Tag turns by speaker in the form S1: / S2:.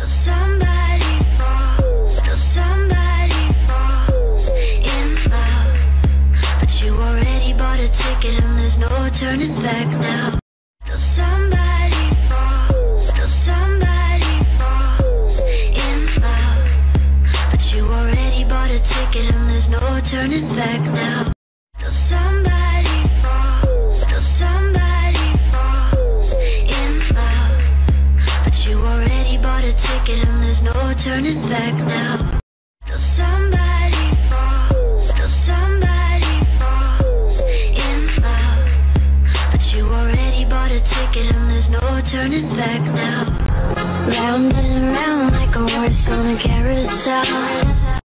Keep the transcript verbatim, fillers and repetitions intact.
S1: Till somebody falls, till somebody falls in love. But you already bought a ticket and there's no turning back now. Till somebody falls, till somebody falls in love. But you already bought a ticket and there's no turning back now. Till somebody falls, till somebody falls in love. But you already bought a ticket and there's no turning back now. Till somebody falls, till somebody falls in love. But you already bought a ticket and there's no turning back now. Round and around like a horse on a carousel.